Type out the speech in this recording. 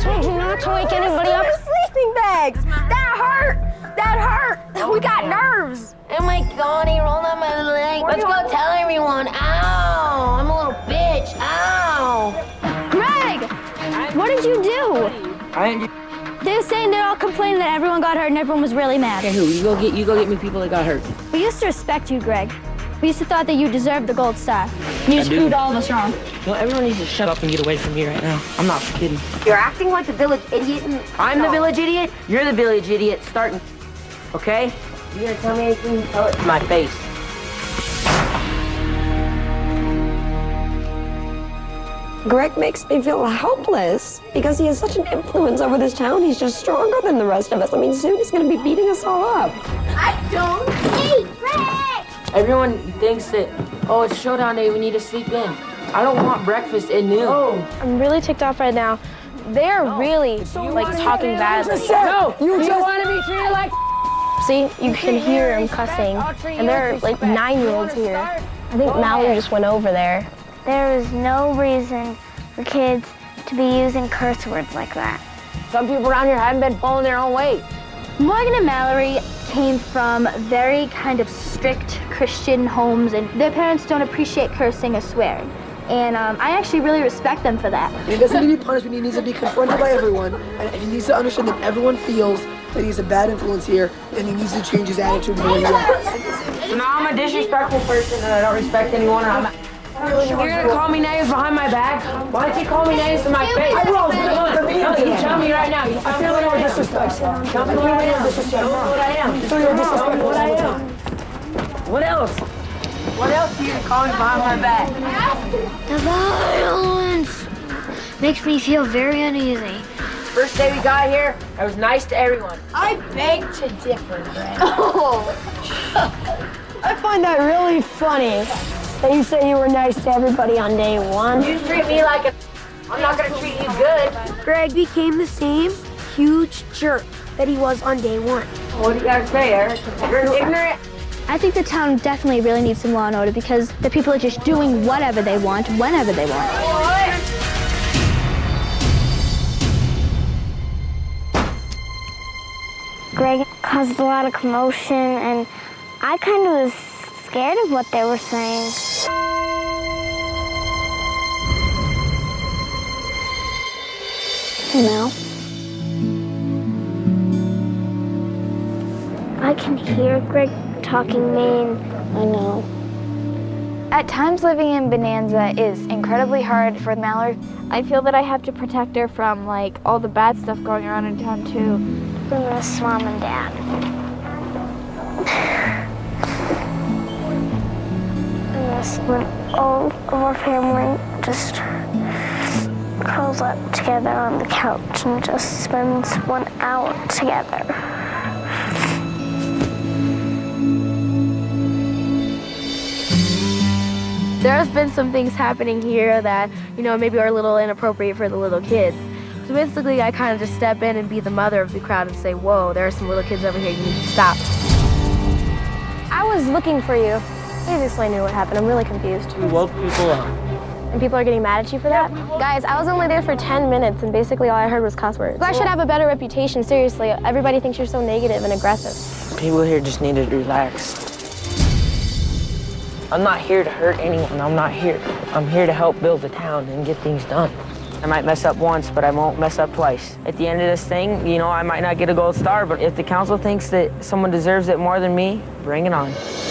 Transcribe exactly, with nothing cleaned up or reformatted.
not to wake anybody up. Sleeping bags. That hurt. That hurt. We got nerves. Oh my God, he rolled on my leg. Let's go tell everyone. Ow, I'm a little bitch. Ow. Greg, what did you do? I didn't. They're saying they're all complaining that everyone got hurt and everyone was really mad. Okay, who? You go get you go get me people that got hurt. We used to respect you, Greg. We used to thought that you deserved the gold star. You just proved all of us wrong. No, everyone needs to shut up and get away from me right now. I'm not kidding. You're acting like the village idiot. And I'm the village idiot. You're the village idiot. Starting. Okay? You gonna tell me anything? Tell it to my face. Greg makes me feel helpless because he has such an influence over this town. He's just stronger than the rest of us. I mean, soon he's going to be beating us all up. I don't hate Greg! Everyone thinks that, oh, it's showdown day, we need to sleep in. I don't want breakfast at noon. Oh. I'm really ticked off right now. They're no. really, so like, talking badly. No, you, you just want to be treated like See, you can hear them cussing, and there are, like, nine-year-olds here. I think Mallory just went over there. There is no reason for kids to be using curse words like that. Some people around here haven't been pulling their own weight. Morgan and Mallory came from very kind of strict Christian homes, and their parents don't appreciate cursing or swearing. And um, I actually really respect them for that. He doesn't need to be punished, but he needs to be confronted by everyone. And he needs to understand that everyone feels that he's a bad influence here, and he needs to change his attitude and the way he acts. So now I'm a disrespectful person, and I don't respect anyone. I'm You're gonna call me names behind my back? Why don't you call me names to my face? I will. You tell me right now. You I feel like you're disrespectful. Tell me what I am. Tell me what I am. I feel you're disrespectful. What I am. What else? What else are you calling behind my back? The violence makes me feel very uneasy. First day we got here, I was nice to everyone. I beg to differ, Greg. Oh, I find that really funny that you say you were nice to everybody on day one. You treat me like a... I'm not gonna treat you good. Greg became the same huge jerk that he was on day one. What do you gotta say, Eric? You're ignorant. I think the town definitely really needs some law and order because the people are just doing whatever they want, whenever they want. Greg caused a lot of commotion, and I kind of was scared of what they were saying. No. I can hear Greg talking mean. I know. At times, living in Bonanza is incredibly hard for Mallory. I feel that I have to protect her from, like, all the bad stuff going on in town, too. We miss Mom and Dad. I miss when all of our family just curls up together on the couch and just spends one hour together. There has been some things happening here that, you know, maybe are a little inappropriate for the little kids. So basically, I kind of just step in and be the mother of the crowd and say, whoa, there are some little kids over here, you need to stop. I was looking for you. I obviously knew what happened. I'm really confused. We woke people up. And people are getting mad at you for that? Guys, I was only there for ten minutes, and basically all I heard was cuss words. I should have a better reputation, seriously. Everybody thinks you're so negative and aggressive. People here just need to relax. I'm not here to hurt anyone. I'm not here. I'm here to help build the town and get things done. I might mess up once, but I won't mess up twice. At the end of this thing, you know, I might not get a gold star, but if the council thinks that someone deserves it more than me, bring it on.